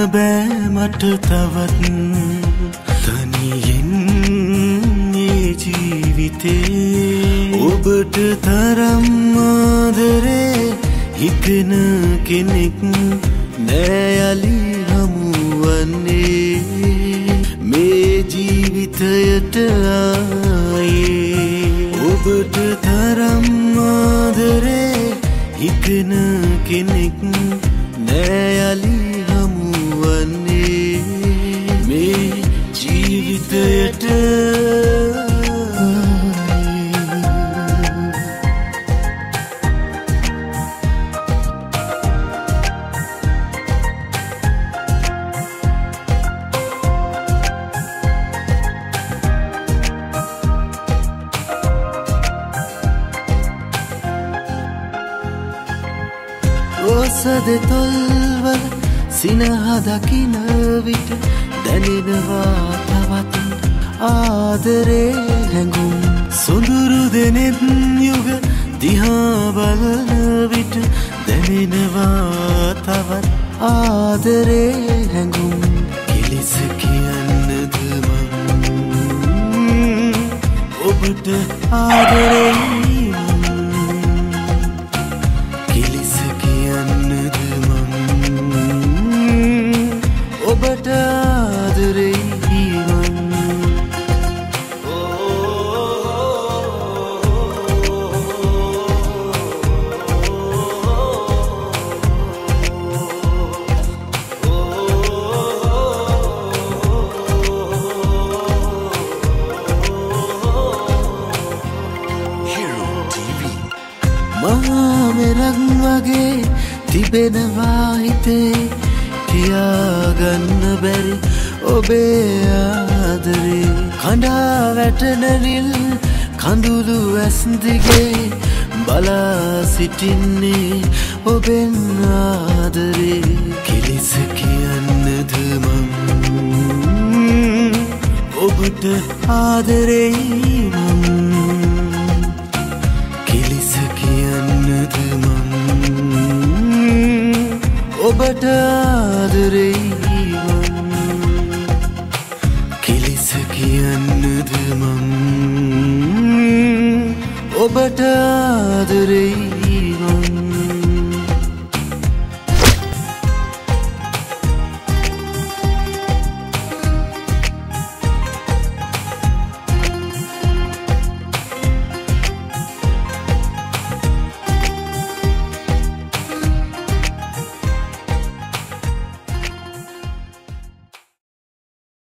බෑ මට තවත් තනියෙන් මේ ජීවිතේ ඔබට තරම් ආදරේ හිතෙන කෙනෙක් නෑ යලි හමුවන්නේ මේ ජීවිතයට ආයේ ඔබට තරම් ආදරේ හිතෙන කෙනෙක් නෑ යලි හමුවන්නේ මේ ජීවිතයට රෝසද තොල්වල සිනහ දකින විට දැනෙනවා තවත් ආදරේ හැඟුම් සොඳුරු දෙනෙත් යුග දිහා බලන විට දැනෙනවා තවත් ආදරේ හැඟුම් කිලිස කියන්නද මං ඔබට ආදරේ ඔබට ආදරේ මහා මෙරක් වගේ තිබෙනවා හිතේ තියාගන්න බැරි ඔබේ ආදරේ කඳා වැටෙන නිල් කඳුළු ඇස් දිගේ බලා සිටින්නේ ඔබෙන් ආදරේ කිලිස කියන්නද මං ඔබට ආදරේ මං කිලිස කියන්නද මං ඔබට ආදරේ මං කිලිස කියන්නද මං ඔබට ආදරේ මං